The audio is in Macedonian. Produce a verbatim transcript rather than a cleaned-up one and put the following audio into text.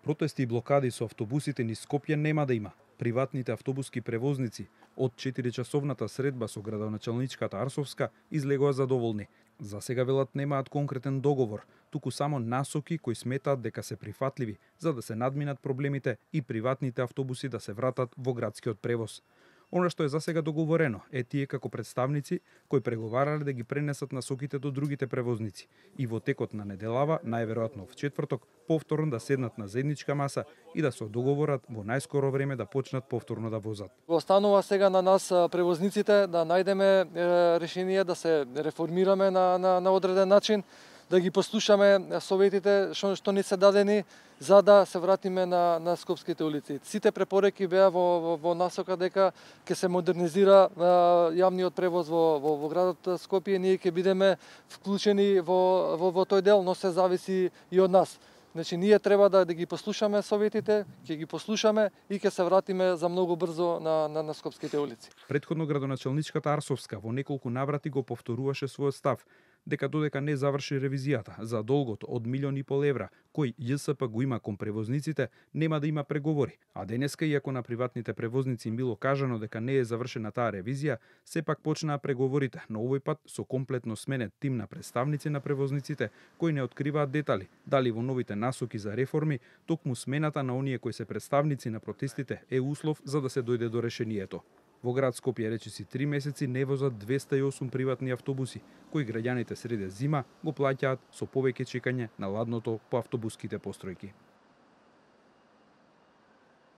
Протести и блокади со автобусите низ Скопје нема да има. Приватните автобуски превозници од четиричасовната средба со градоначалничката Арсовска излегоа задоволни. За сега велат немаат конкретен договор, туку само насоки кои сметаат дека се прифатливи за да се надминат проблемите и приватните автобуси да се вратат во градскиот превоз. Она што е засега договорено е тие како представници кои преговарале да ги пренесат насоките до другите превозници и во текот на неделава, најверојатно в четврток, повторно да седнат на заедничка маса и да се договорат во најскоро време да почнат повторно да возат. Останува сега на нас превозниците да најдеме решение да се реформираме на, на, на одреден начин, да ги послушаме советите што, што ни се дадени за да се вратиме на, на скопските улици. Сите препораки беа во, во, во насока дека ќе се модернизира а, јавниот превоз во, во, во градот Скопје. Ние ќе бидеме вклучени во, во, во тој дел, но се зависи и од нас. Значи, ние треба да, да ги послушаме советите, ќе ги послушаме и ќе се вратиме за многу брзо на, на, на скопските улици. Предходно градоначалничката Арсовска во неколку наврати го повторуваше својот став, дека додека не заврши ревизијата за долгот од милион и пол евра, кој ЈСП го има кон превозниците, нема да има преговори. А денеска, иако на приватните превозници им било кажано дека не е завршена таа ревизија, сепак почнаа преговорите, но овој пат со комплетно сменет тим на представници на превозниците, кои не откриваат детали, дали во новите насоки за реформи, токму смената на оние кои се представници на протестите е услов за да се дојде до решението. Во град Скопје речиси три месеци не возат двеста и осум приватни автобуси, кои граѓаните среде зима го плаќаат со повеќе чекање на ладното по автобуските постројки.